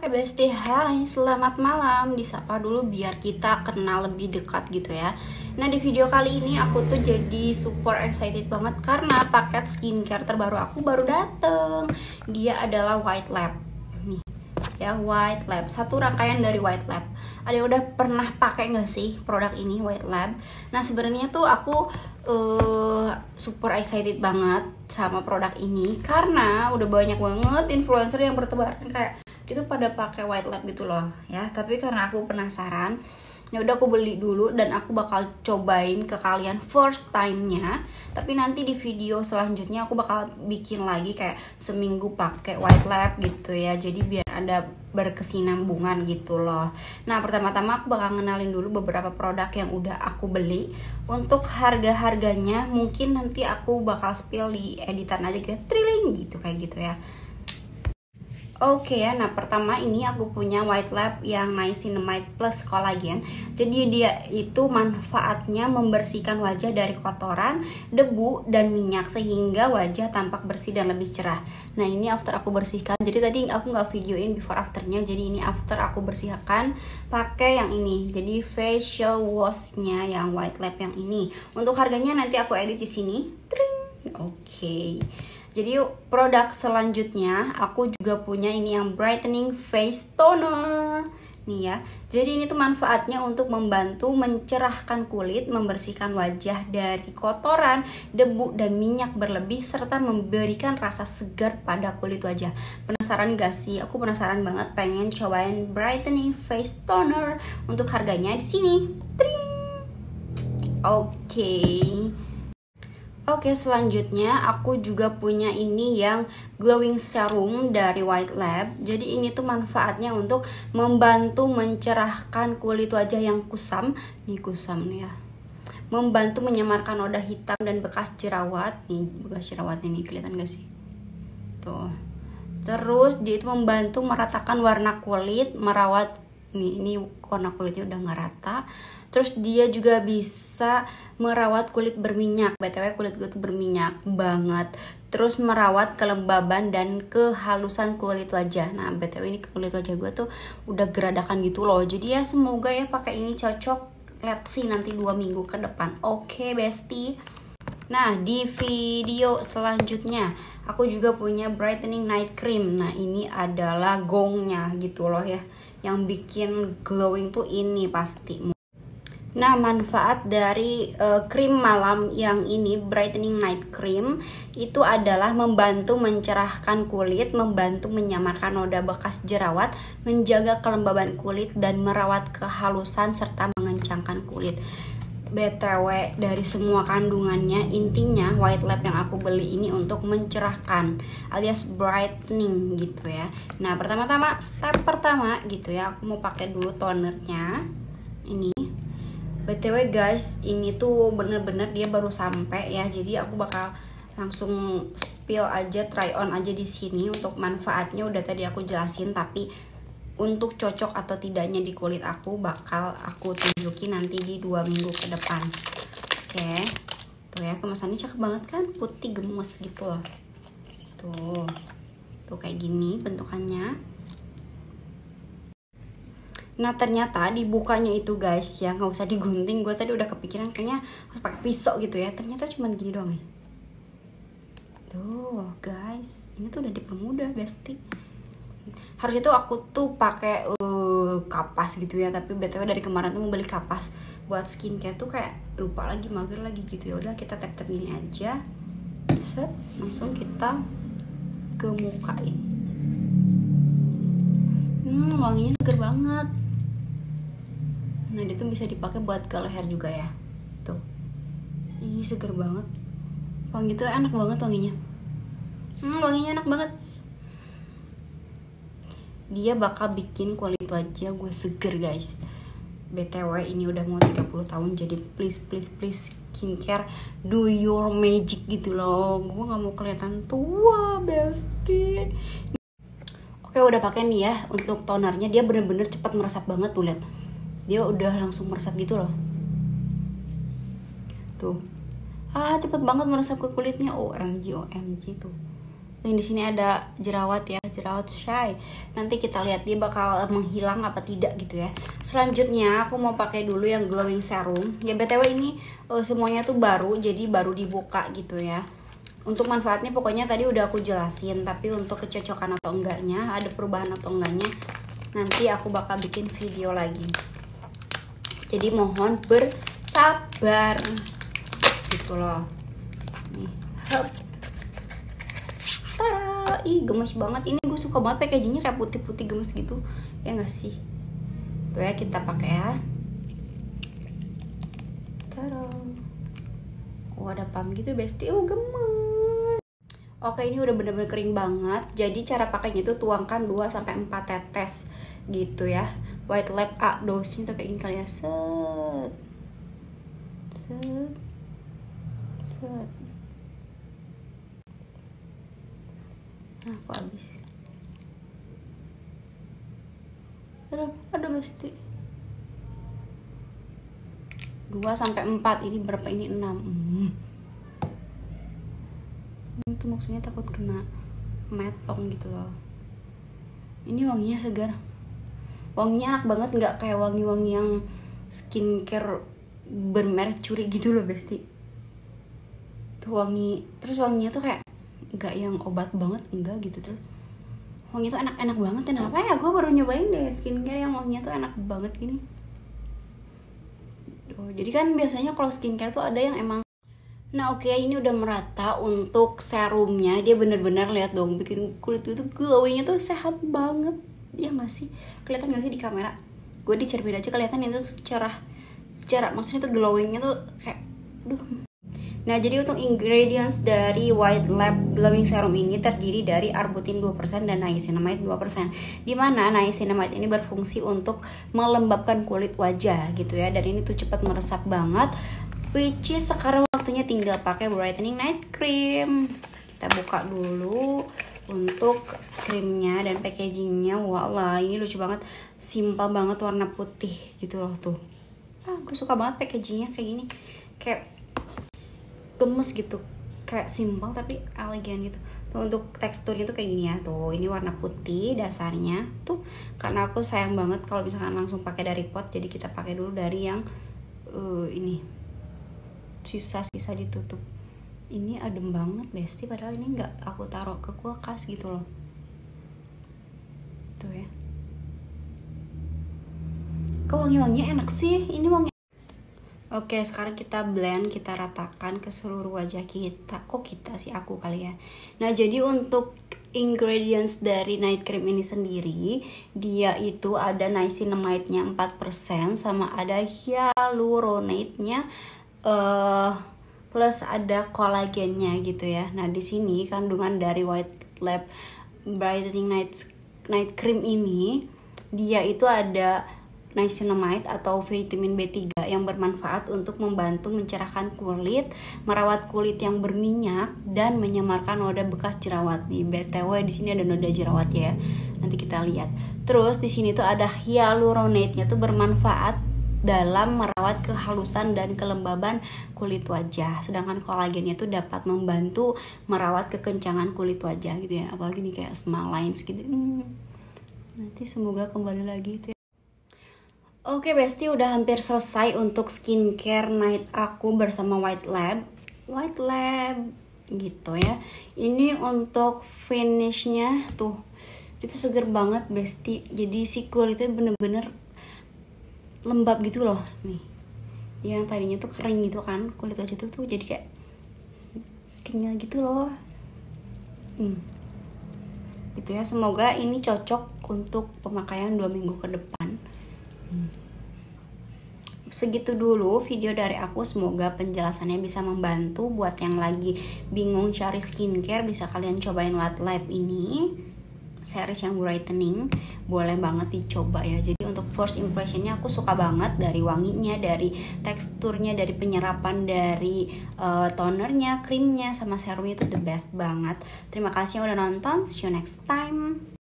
Besti, hai, selamat malam. Disapa dulu biar kita kenal lebih dekat gitu ya. Nah, di video kali ini aku tuh jadi super excited banget karena paket skincare terbaru aku baru dateng. Dia adalah White Lab. Nih, ya White Lab. Satu rangkaian dari White Lab. Ada yang udah pernah pakai nggak sih produk ini White Lab? Nah, sebenarnya tuh aku super excited banget sama produk ini karena udah banyak banget influencer yang bertebaran kayak itu pada pakai White Lab gitu loh ya. Tapi karena aku penasaran, ya udah aku beli dulu dan aku bakal cobain ke kalian first time-nya. Tapi nanti di video selanjutnya aku bakal bikin lagi kayak seminggu pakai White Lab gitu ya. Jadi biar ada berkesinambungan gitu loh. Nah, pertama-tama aku bakal ngenalin dulu beberapa produk yang udah aku beli. Untuk harga-harganya mungkin nanti aku bakal spill di editan aja kayak triling gitu kayak gitu ya. Oke ya, nah pertama ini aku punya White Lab yang Niacinamide Plus Collagen. Jadi dia itu manfaatnya membersihkan wajah dari kotoran, debu, dan minyak sehingga wajah tampak bersih dan lebih cerah. Nah ini after aku bersihkan, jadi tadi aku nggak videoin before afternya, jadi ini after aku bersihkan pakai yang ini. Jadi facial washnya yang White Lab yang ini. Untuk harganya nanti aku edit di sini. Oke. Jadi produk selanjutnya aku juga punya ini yang brightening face toner. Nih ya. Jadi ini tuh manfaatnya untuk membantu mencerahkan kulit, membersihkan wajah dari kotoran, debu dan minyak berlebih serta memberikan rasa segar pada kulit wajah. Penasaran gak sih? Aku penasaran banget pengen cobain brightening face toner. Untuk harganya di sini. Oke, selanjutnya aku juga punya ini yang glowing serum dari White Lab. Jadi ini tuh manfaatnya untuk membantu mencerahkan kulit wajah yang kusam. Nih kusam nih ya. Membantu menyamarkan noda hitam dan bekas jerawat. Nih bekas jerawat ini kelihatan gak sih? Tuh. Terus dia itu membantu meratakan warna kulit, merawat ini warna kulitnya udah nggak rata. Terus dia juga bisa merawat kulit berminyak. BTW kulit gue tuh berminyak banget. Terus merawat kelembaban dan kehalusan kulit wajah. Nah BTW ini kulit wajah gue tuh udah geradakan gitu loh. Jadi ya semoga ya pakai ini cocok. Let's see nanti 2 minggu ke depan. Oke bestie. Nah di video selanjutnya aku juga punya brightening night cream. Nah ini adalah gongnya gitu loh ya. Yang bikin glowing tuh ini pasti. Nah, manfaat dari krim malam yang ini, brightening night cream, itu adalah membantu mencerahkan kulit, membantu menyamarkan noda bekas jerawat, menjaga kelembaban kulit, dan merawat kehalusan serta mengencangkan kulit. BTW dari semua kandungannya, intinya White Lab yang aku beli ini untuk mencerahkan alias brightening gitu ya. Nah, pertama-tama step pertama gitu ya, aku mau pakai dulu tonernya. Ini BTW guys, ini tuh bener-bener dia baru sampai ya. Jadi aku bakal langsung spill aja, try on aja di sini. Untuk manfaatnya udah tadi aku jelasin, tapi untuk cocok atau tidaknya di kulit aku bakal aku tunjukin nanti di 2 minggu ke depan. Oke. Tuh ya, kemasannya cakep banget kan? Putih gemes gitu loh. Tuh. Tuh kayak gini bentukannya. Nah ternyata dibukanya itu guys ya, nggak usah digunting. Gue tadi udah kepikiran kayaknya harus pakai pisau gitu ya. Ternyata cuma gini doang ya. Tuh guys, ini tuh udah dipermudah besti. Harusnya tuh aku tuh pakai kapas gitu ya. Tapi BTW dari kemarin tuh mau beli kapas buat skincare tuh kayak lupa lagi, mager lagi gitu ya. Udah kita tap-tap gini aja. Set, langsung kita ke mukain. Wanginya seger banget. Nah dia tuh bisa dipakai buat ke leher juga ya. Tuh. Ini seger banget. Wangi tuh enak banget wanginya. Wanginya enak banget. Dia bakal bikin kulit wajah gue seger guys. BTW ini udah mau 30 tahun. Jadi please skincare do your magic gitu loh. Gue gak mau kelihatan tua bestie. Oke udah pakai nih ya. Untuk tonernya dia bener-bener cepat meresap banget tuh, lihat. Dia udah langsung meresap gitu loh. Tuh. Cepet banget meresap ke kulitnya. OMG tuh. Yang di sini ada jerawat ya, jerawat shy. Nanti kita lihat dia bakal menghilang apa tidak gitu ya. Selanjutnya aku mau pakai dulu yang glowing serum. Ya BTW ini semuanya tuh baru, jadi baru dibuka gitu ya. Untuk manfaatnya pokoknya tadi udah aku jelasin, tapi untuk kecocokan atau enggaknya, ada perubahan atau enggaknya, nanti aku bakal bikin video lagi. Jadi mohon bersabar gitu loh. Nih, hop. Tara, ih gemes banget. Ini gue suka banget packagingnya kayak putih-putih gemes gitu. Ya nggak sih? Tuh ya, kita pakai ya. Tara. Oh, ada pump gitu besti. Oh, gemes. Oke, ini udah bener-bener kering banget. Jadi cara pakainya itu tuangkan 2-4 tetes gitu ya. White Lab A dosisnya tuh kayak gini kali ya. Set. Set. Set. Nah, aku habis. Aduh mesti 2-4. Ini berapa? Ini 6. Itu maksudnya takut kena metong gitu loh. Ini wanginya segar. Wanginya enak banget, nggak kayak wangi-wangi yang skincare bermerek curi gitu loh besti. Tuh wangi, terus wanginya tuh kayak nggak yang obat banget, enggak gitu. Terus wangi itu enak-enak banget. Kenapa ya, gue baru nyobain deh skincare yang wanginya tuh enak banget gini. Jadi kan biasanya kalau skincare tuh ada yang emang. Nah oke, ini udah merata. Untuk serumnya dia bener-bener, lihat dong, bikin kulit itu glowingnya tuh sehat banget. Ya nggak sih, kelihatan nggak sih di kamera? Gue di cermin aja kelihatan itu cerah, maksudnya tuh glowingnya tuh kayak duh. Nah, jadi untuk ingredients dari White Lab Glowing Serum ini terdiri dari arbutin 2% dan niacinamide 2%. Dimana niacinamide ini berfungsi untuk melembabkan kulit wajah gitu ya. Dan ini tuh cepat meresap banget. Which is sekarang waktunya tinggal pakai brightening night cream. Kita buka dulu untuk krimnya dan packagingnya. Wah, ini lucu banget. Simpel banget, warna putih gitu loh tuh. Gue suka banget packagingnya kayak gini. Kayak gemes gitu, kayak simpel tapi elegan gitu. Tuh, untuk teksturnya tuh kayak gini ya. Tuh, ini warna putih dasarnya tuh, karena aku sayang banget kalau misalkan langsung pakai dari pot, jadi kita pakai dulu dari yang ini sisa-sisa ditutup. Ini adem banget besti, padahal ini nggak aku taruh ke kulkas gitu loh. Tuh ya, kok wangi-wanginya enak sih. Ini wangi. Oke, sekarang kita blend, kita ratakan ke seluruh wajah kita. Kok kita sih, aku kali ya. Nah, jadi untuk ingredients dari night cream ini sendiri, dia itu ada niacinamide-nya 4%, sama ada hyaluronate-nya plus ada kolagennya gitu ya. Nah, di sini kandungan dari White Lab Brightening Night Cream ini, dia itu ada niacinamide atau vitamin B3 yang bermanfaat untuk membantu mencerahkan kulit, merawat kulit yang berminyak, dan menyamarkan noda bekas jerawat. Nih, BTW di sini ada noda jerawat ya. Nanti kita lihat. Terus di sini tuh ada hyaluronate-nya tuh bermanfaat dalam merawat kehalusan dan kelembaban kulit wajah. Sedangkan kolagennya tuh dapat membantu merawat kekencangan kulit wajah gitu ya. Apalagi nih kayak smile lines gitu. Nanti semoga kembali lagi itu ya. Oke besti, udah hampir selesai untuk skincare night aku bersama White Lab gitu ya. Ini untuk finishnya tuh, itu seger banget besti. Jadi si kulitnya bener-bener lembab gitu loh. Nih, yang tadinya tuh kering gitu kan kulit wajah tuh jadi kayak kenyal gitu loh. Gitu ya, semoga ini cocok untuk pemakaian 2 minggu ke depan. Segitu dulu video dari aku, semoga penjelasannya bisa membantu buat yang lagi bingung cari skincare. Bisa kalian cobain White Lab ini, series yang brightening, boleh banget dicoba ya. Jadi untuk first impressionnya aku suka banget, dari wanginya, dari teksturnya, dari penyerapan dari tonernya, krimnya, sama serumnya itu the best banget. Terima kasih yang udah nonton, see you next time.